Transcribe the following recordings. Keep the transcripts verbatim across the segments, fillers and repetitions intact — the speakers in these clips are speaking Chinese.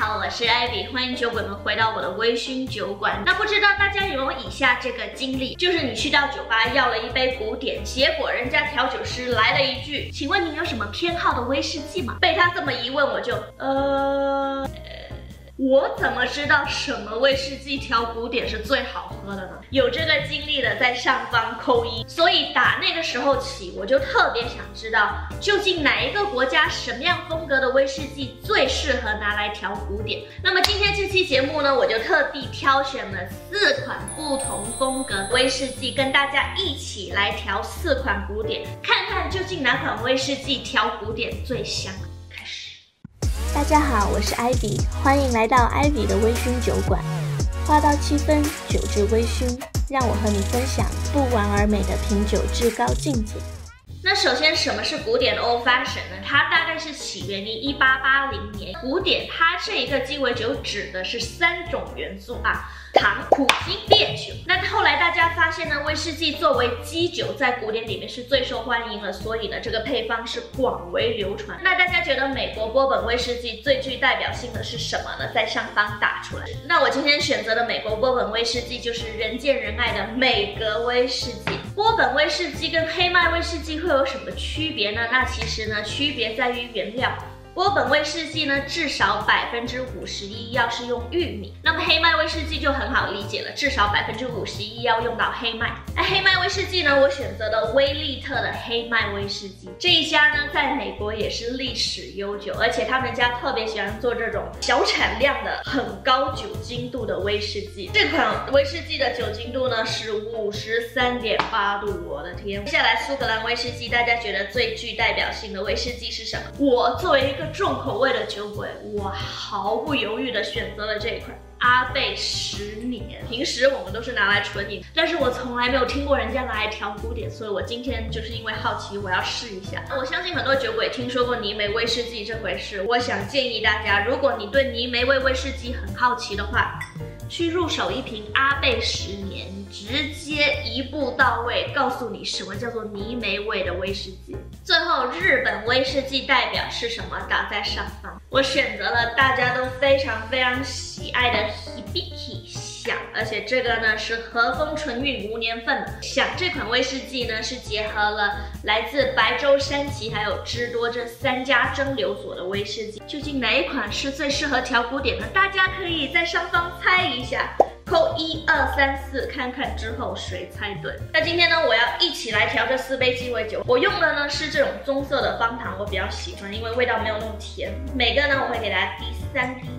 好，我是艾比，欢迎酒鬼们回到我的微醺酒馆。那不知道大家有没有以下这个经历，就是你去到酒吧要了一杯古典，结果人家调酒师来了一句，请问您有什么偏好的威士忌吗？被他这么一问，我就呃。我怎么知道什么威士忌调古典是最好喝的呢？有这个经历的在上方扣一。所以打那个时候起，我就特别想知道，究竟哪一个国家什么样风格的威士忌最适合拿来调古典？那么今天这期节目呢，我就特地挑选了四款不同风格威士忌，跟大家一起来调四款古典，看看究竟哪款威士忌调古典最香。 大家好，我是艾比，欢迎来到艾比的微醺酒馆。话到七分，酒至微醺，让我和你分享不完而美的品酒至高境界。 那首先，什么是古典 Old Fashion 呢？它大概是起源于一八八零年。古典它这一个鸡尾酒指的是三种元素啊，糖、苦精、烈酒。那后来大家发现呢，威士忌作为基酒在古典里面是最受欢迎的，所以呢，这个配方是广为流传。那大家觉得美国波本威士忌最具代表性的是什么呢？在上方打出来。那我今天选择的美国波本威士忌就是人见人爱的美格威士忌。波本威士忌跟黑麦威士忌会有什么区别呢？那其实呢，区别在于原料。波本威士忌呢，至少百分之五十一要是用玉米，那么黑麦威士忌就很好理解了，至少百分之五十一要用到黑麦。那黑麦威士忌呢，我选择了威利特的黑麦威士忌，这一家呢，在美国也是历史悠久，而且他们家特别喜欢做这种小产量的、很高酒精度的威士忌。这款威士忌的酒精度呢是五十三点八度，我的天！接下来苏格兰威士忌，大家觉得最具代表性的威士忌是什么？我作为一个重口味的酒鬼，我毫不犹豫的选择了这一款阿贝十年。平时我们都是拿来纯饮，但是我从来没有听过人家拿来调古典，所以我今天就是因为好奇，我要试一下。我相信很多酒鬼听说过泥煤威士忌这回事，我想建议大家，如果你对泥煤味威士忌很好奇的话，去入手一瓶阿贝十年，直接一步到位告诉你什么叫做泥煤味的威士忌。最后，日本威士忌代表是什么？打在上方。我选择了大家都非常非常喜爱的 Hibiki 响，而且这个呢是和风纯韵无年份的。响这款威士忌呢是结合了来自白州、山崎还有芝多这三家蒸馏所的威士忌。究竟哪一款是最适合调古典的？大家可以在上方猜一下。扣一二三四，看看之后谁猜对。那今天呢，我要一起来调这四杯鸡尾酒。我用的呢是这种棕色的方糖，我比较喜欢，因为味道没有那么甜。每个呢，我会给大家滴三滴。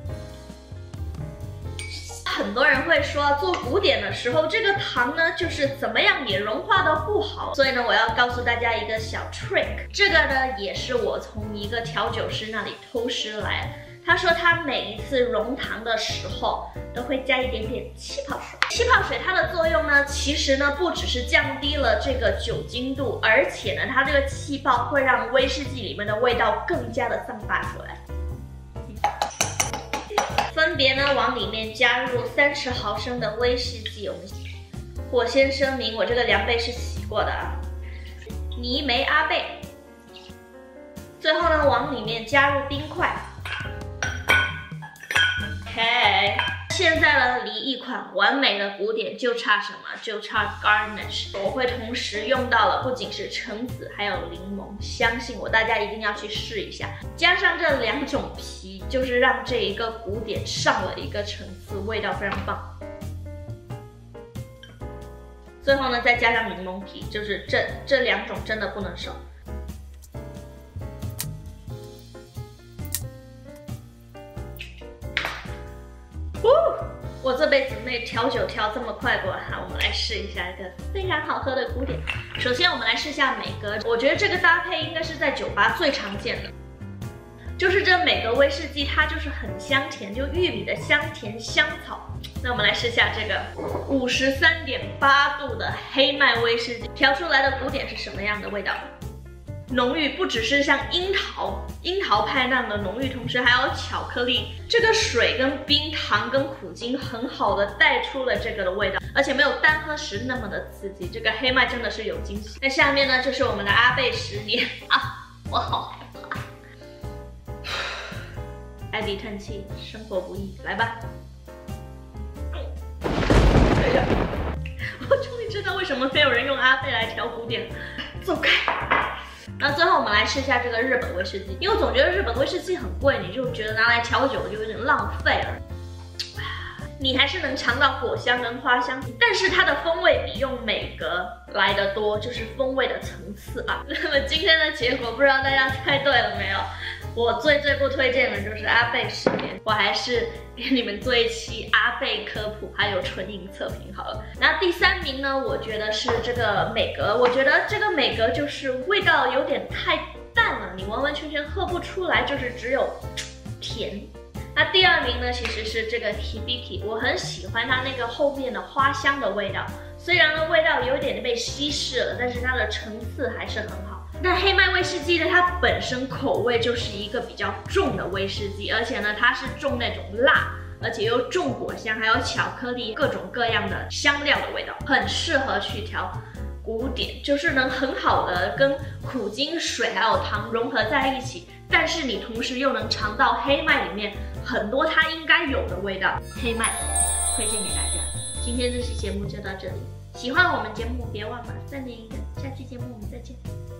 很多人会说，做古典的时候，这个糖呢，就是怎么样也融化的不好。所以呢，我要告诉大家一个小 trick， 这个呢，也是我从一个调酒师那里偷师来的。他说他每一次溶糖的时候都会加一点点气泡水。气泡水它的作用呢，其实呢不只是降低了这个酒精度，而且呢它这个气泡会让威士忌里面的味道更加的散发出来。分别呢往里面加入三十毫升的威士忌。我们我先声明，我这个量杯是洗过的啊。泥煤阿贝。最后呢往里面加入冰块。OK， 现在呢，离一款完美的古典就差什么？就差 garnish。我会同时用到了不仅是橙子，还有柠檬。相信我，大家一定要去试一下。加上这两种皮，就是让这一个古典上了一个层次，味道非常棒。最后呢，再加上柠檬皮，就是这这两种真的不能少。我这辈子没调酒调这么快过哈，我们来试一下一个非常好喝的古典。首先我们来试一下美格，我觉得这个搭配应该是在酒吧最常见的，就是这美格威士忌它就是很香甜，就玉米的香甜香草。那我们来试一下这个五十三点八度的黑麦威士忌，调出来的古典是什么样的味道？浓郁不只是像樱桃樱桃派那样的浓郁，同时还有巧克力，这个水跟冰糖跟苦精很好的带出了这个的味道，而且没有单喝时那么的刺激。这个黑麦真的是有惊喜。那下面呢就是我们的阿贝十年啊，我好害怕。 艾比叹气，生活不易，来吧。等一下，我终于知道为什么没有人用阿贝来调古典，走开。那最后我们来试一下这个日本威士忌，因为我总觉得日本威士忌很贵，你就觉得拿来调酒就有点浪费了。你还是能尝到果香跟花香，但是它的风味比用美格来得多，就是风味的层次啊。那么今天的结果，不知道大家猜对了没有？我最最不推荐的就是阿贝十年，我还是给你们做一期阿贝科普，还有纯饮测评好了。那第三名呢，我觉得是这个美格，我觉得这个美格就是味道有点太淡了，你完完全全喝不出来，就是只有甜。那第二名呢，其实是这个 Hibiki， 我很喜欢它那个后面的花香的味道，虽然呢味道有点被稀释了，但是它的层次还是很好。那黑麦威士忌呢，它本身口味就是一个比较重的威士忌，而且呢它是重那种辣，而且又重果香，还有巧克力，各种各样的香料的味道，很适合去调古典，就是能很好的跟苦精水还有糖融合在一起，但是你同时又能尝到黑麦里面很多它应该有的味道。黑麦推荐给大家。今天这期节目就到这里，喜欢我们节目别忘了三连一个，下期节目我们再见。